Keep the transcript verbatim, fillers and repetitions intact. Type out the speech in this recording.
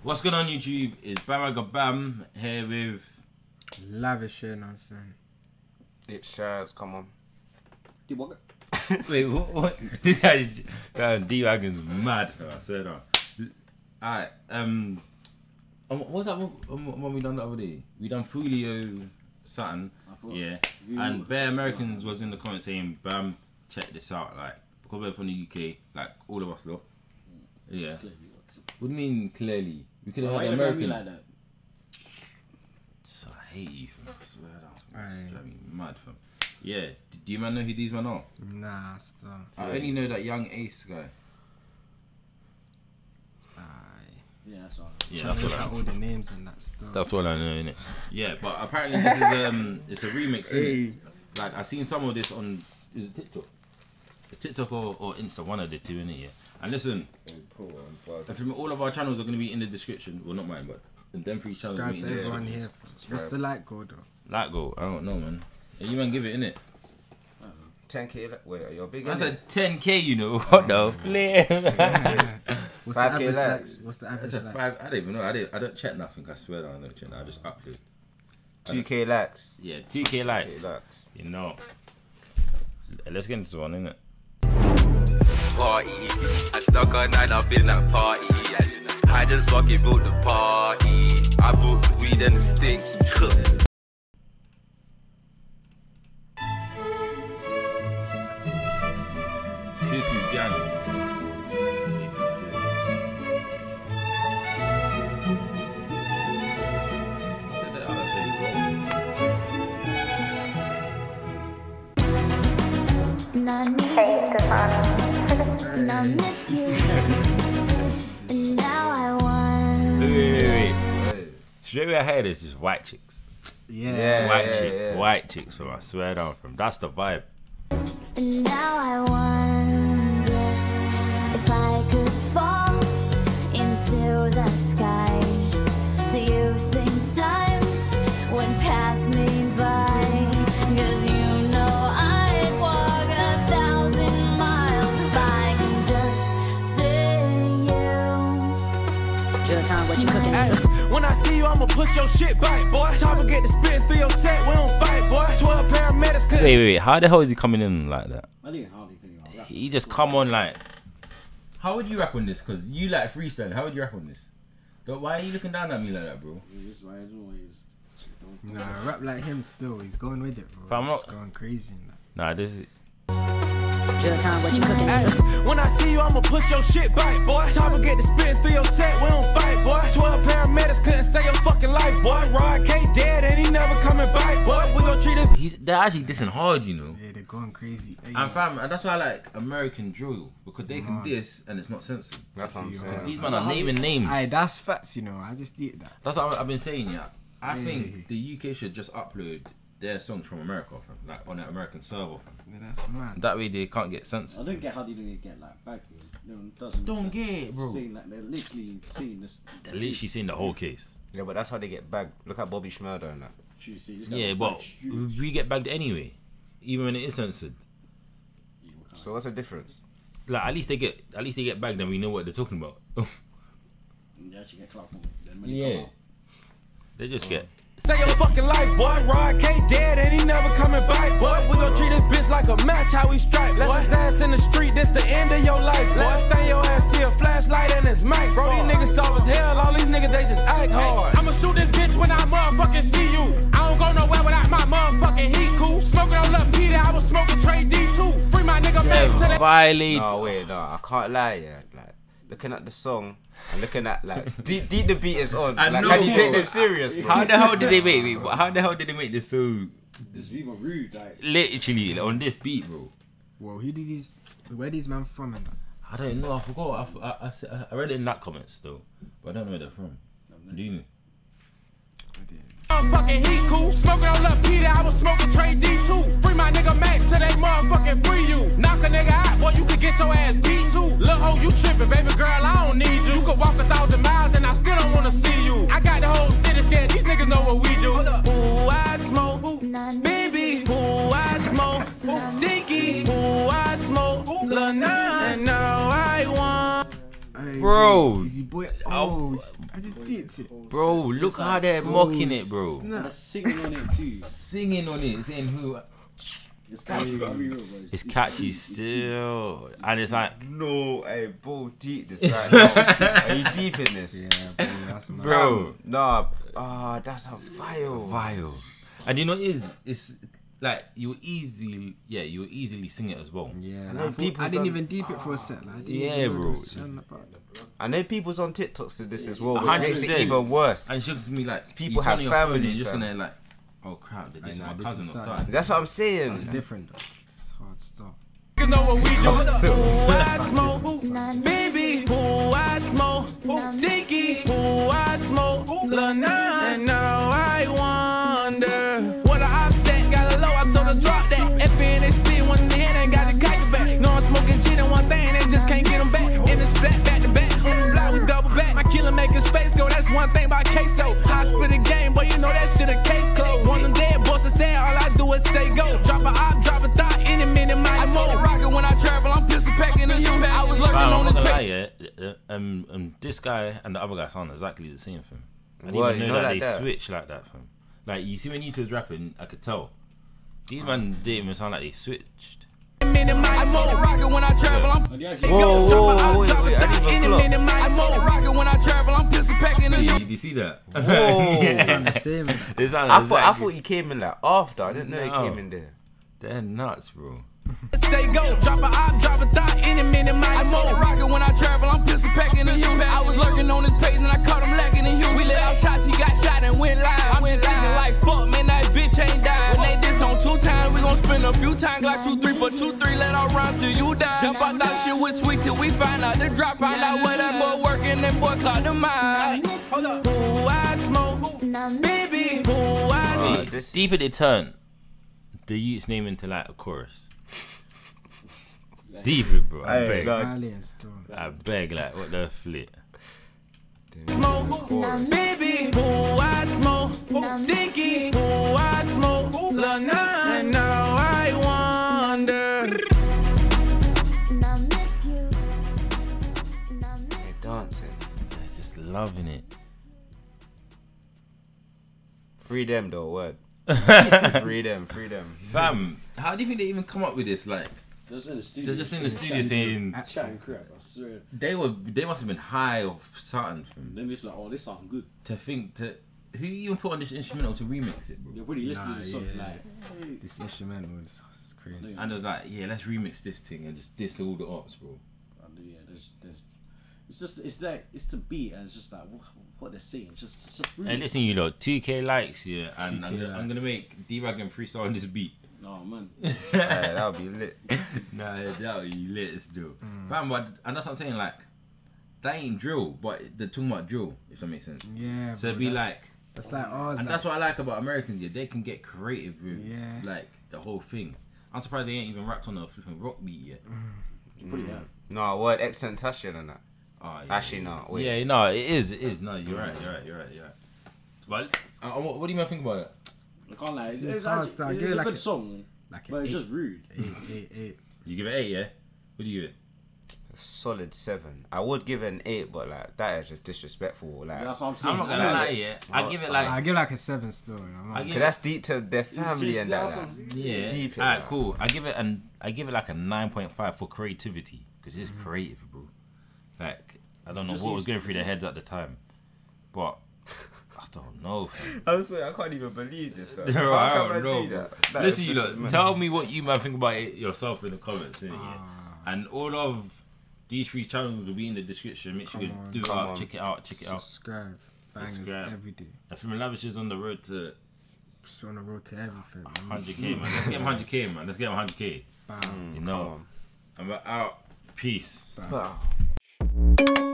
What's going on YouTube? It's Bam here with Lavish, you know what I'm saying? It's Shaz, come on. Wait, what? what? This guy, uh, D-Wagon's mad. I said that. Alright, um, um, what's that one, um, what we done the other day? We done Fulio something, yeah. And Bare Americans was in the comments saying, Bam, check this out, like, because we're from the U K, like, all of us, though. Yeah. What do you mean clearly? We could have Why had you American. like that? So I hate you, fam. I swear that. Aye. Drive me mad, fam. Yeah. D- do you man know who these men are? Nah, still. I only know that young Ace guy. Aye. Yeah, that's all. Yeah, Trying that's to what look I at all the names and that stuff. That's all I know, innit? Yeah, but apparently this is um, it's a remix, innit? Like I seen some of this on is it TikTok, TikTok or, or Insta, one of the two, innit? Yeah. And listen, from all of our channels are gonna be in the description. Well, not mine, but them three channels. Subscribe Will be to in the everyone description. here. What's the like code though? Like go, I don't know, man. Yeah, you man give it, innit? ten K, wait, you're big. That's innit? a ten K, you know. What the? What's the five K average like? likes. What's the That's average a like? five. I don't even know. I don't. I don't check nothing. I swear that I don't check. I just upload. two K likes. Yeah, two K likes. likes. You know. Let's get into this one, innit? Party, I snuck a night up in that party. I just fucking built the party. I bought the weed and the stink. Cuckoo Gang. I need you, and I miss you, and now I want. Wait, wait, wait, wait. Straight away ahead is just white chicks. Yeah. Yeah. White chicks, yeah. white chicks, from I swear down from. That's the vibe. And now I wonder if I could fall into the sky. Do you think time would pass me by? 'Cause you know I'd walk a thousand miles if I can just see you. Jill Time, what you cooking? Ay, when I see you, I'ma push your shit back, boy. Chopper get the spitting through your set, we don't fight, boy. twelve paramedics couldn't. Wait, wait, wait. How the hell is he coming in like that? I didn't hardly think about that. He just come on like. How would you rap on this? Cause you like freestyle. How would you rap on this? But why are you looking down at me like that, bro? This right is always. Nah, rap like him still. He's going with it, bro. Fam, He's I'm going crazy. in that. Nah, this is. Jill Time, what you cooking? Ay, when I see you, I'ma push your shit back, boy. Chopper get the spitting through your set, we don't fight, boy. twelve paramedics couldn't save your fucking life, boy. Rod K dead and he never coming back, boy. We gon' treat it. He's, they're actually dissing hard, you know. Yeah, they're going crazy. Hey, And fam, and that's why I like American drill because they can diss and it's not censored. That's what I'm saying. These men are naming names. Aye, that's facts, you know. I just eat that. That's what I've been saying, yeah. I Yeah. think the U K should just upload their songs from America, fam, like on an American server, fam. Yeah, that's mad. That way they can't get I censored. don't get how they don't get like back. No, it doesn't. make Don't sense. get it, bro. Seeing like they're literally seeing this. They're literally seen the whole case. Yeah, but that's how they get bagged. Look at Bobby Schmurder and that. You see, this guy Yeah, was but like, huge. we get bagged anyway, even when it is censored. Yeah, what kind So what's the difference? Like at least they get, at least they get bagged and we know what they're talking about. of- You actually get clout from it. Then when you Yeah. come out, They just get. Save your fucking life, boy. Rod K dead and he never coming back, boy. We gon' treat this bitch like a match, how we strike. Left his ass in the street, this the end of your life. Last thing your ass see a flashlight and it's max. Bro, these niggas soft as hell, all these niggas they just act hard. I'ma shoot this bitch when I motherfucking see you. I don't go nowhere without my motherfucking heat, cool. Smoking on Lil Peter, I was smoking Trey D two. Free my nigga Max to the Violate. No, wait, no, I can't lie, yeah. Like, looking at the song and looking at, like, deep, deep the beat is on. I Like, know, can you take bro. them serious, bro? How the hell did they make me? How the hell did they make this so this is even rude, like. literally like, on this beat, bro? Whoa, who did these? Where these man from? And that? I don't know. I forgot. I, I, I, I read it in that comments though, but I don't know where they're from. Do you know? motherfucking heat, cool. Smoking on Lil Peter, I was smoking Trey D two. Free my nigga Max till they motherfucking free you. Knock a nigga out, boy, you could get your ass beat too. Lil' hoe, you tripping, baby girl, I don't need you. You could walk a thousand miles and I still don't wanna see you. I got the whole city scared, these niggas know what we do. Ooh, I smoke, baby, ooh, I smoke, Dinky, ooh, I smoke, Lil' Nas, and now I want. Hey, Bro. Easy boy. Oh, I just deeped it. Bro, look how they're mocking it, bro. And they're singing on it too. Singing on it, saying who. It's catchy, gotta be real, bro. It's catchy still, and it's like, No, hey, bro, deep this right now. Are you deep in this? Yeah, bro, that's mad. bro, Nah, ah, that's a vile. vile. And you know what it is? It's like you easily, yeah, you easily sing it as well. Yeah, I like, know I, thought- people's I didn't done- even deep it for a set. Like, I didn't Yeah, even know bro. there was something about it. I know people's on TikToks to this as well, which one hundred makes it percent. even worse. And it's just me like People you turn have on your phone and families, you're just fam. gonna like, oh crap, this is I know, my this cousin is or something. something. That's what I'm saying. It's different though. It's hard stuff. You know what we do? Who I smoke, None baby. Who I smoke, Tiki. Who I smoke, Lil Nas. And now I wonder what I upset. Got a low, I told her drop that. F N X P one in the head, ain't got the kite back. No, I'm smoking shit and one thing, they just can't get them back. In the splat, back to back. On the block, we double back. My killer making space go. That's one thing about queso. I spit a game, but you know that shit a case closed. One of them dead boys that say all I do is say go. Drop a op, drop a thought, any minute, mighty mo. Rockin' when I travel, I'm pistol packing the U. I was lurking Fam, on I'm this not gonna lie, page. yeah. uh, Um, um, this guy and the other guy sound exactly the same, fam. I didn't What, even you know know that like they that? switch like that, fam. Like you see when you two was rapping, I could tell. These man didn't even sound like they switched. Minute, mighty mo. Rockin' when I travel, I'm And they actually Whoa, Drop a whoa, op, wait, drop a wait, I thought, didn't any even minute, mighty mo. Rockin' when I travel, I'm pistol packing the U. Did you see that? Whoa. Sound the same. It sounded I thought I exactly- thought he came in like after. I didn't know he No. came in there. They're nuts, bro. Say go, drop a op, drop a thought, any minute, mighty mo. Rockin' when I travel, I'm pistol packing the U. I was lurking on his page and I caught him lacking the U. We let out shots, he got shot and went live. I'm just thinking like, fuck, man, that bitch ain't died. When they diss on two times, we gon' spin a few times like two, three, but two, three, let our run till you die. Jump out that shit with sweet till we find out the drop, find out where that boy working, that boy clock the mind. Hold up, who I smoke, None baby, who I Uh, smoke. this, Deeper they turn, the youth's name into like a chorus. Deeper, bro. I Hey, beg. no. Valley and still. I beg, like, what the flit? Smoke, baby, who I smoke, Tiki, who I smoke, Lil Nas. And now I wonder. None miss you. None They're miss dancing. They're just loving it. Free them though, word. Free them, free them. Fam, how do you think they even come up with this? Like, They're just in the studio. they're just in the studio saying Chatting crap, I swear. they were, they must have been high of something, fam. Then it's like, oh, this sounds good. To think to, who even put on this instrumental to remix it, bro? You're really listening Nah, to something yeah. like, hey, This instrumental is it's crazy. And it was like, yeah, let's remix this thing and just diss all the ops, bro. and yeah, there's, there's, it's just, it's like, it's the beat, and it's just like, what, what they're saying, it's just, it's just really. Hey, listen, you lot, two K likes, yeah, and I'm, two K gonna- I'm gonna make D-Rag and freestyle on this beat. No, man. Hey, that'll be lit. Nah, that would be lit still. Fam, but, and that's what I'm saying, like, that ain't drill, but they're talking about drill, if that makes sense. Yeah. So it'd bro, be that's- like, That's like ours. and like, that's what I like about Americans, yeah, they can get creative with, Yeah. like, the whole thing. I'm surprised they ain't even rapped on a flipping rock beat yet. You probably have. No, word, excellent Tasha and that. Oh, yeah. Actually, no, wait. Yeah, no, it is, it is. No, you're right, you're right, you're right, you're right. But, uh, what, what do you man think about it? I can't lie. It's, It's it's, hard actually, style. it's Give it a like good a- song, like but an it's eight, just rude. eight, eight, eight. You give it eight, yeah? What do you give it? Solid seven. I would give it an eight, but like that is just disrespectful. Like, That's what I'm saying. I'm not gonna Yeah. lie, yeah. I give it like, I give like a seven still. I'm I not, give cause that's deep to their family just- and that. that's Like, some- yeah. deep in Alright, that. cool. I give it an, I give it like a nine point five for creativity because it's creative, bro. Like, I don't know Just what was use- going through their heads at the time, but I don't know. fam. I'm sorry, I can't even believe this. Though. Bro, How I come don't know, do bro. that? That Listen, is you just lot, mad. tell me what you man think about it yourself in the comments, innit, yeah? And all of these three channels will be in the description. Make sure you Come on. do it Come out, on. check it out, check it out. subscribe. Bangers Subscribe. every day. And Film Lavish is on the road to Just on the road to everything. man. one hundred K, man. Let's get him one hundred K, man. Let's get him one hundred K. Bam. You know. And we're out. Peace. Wow.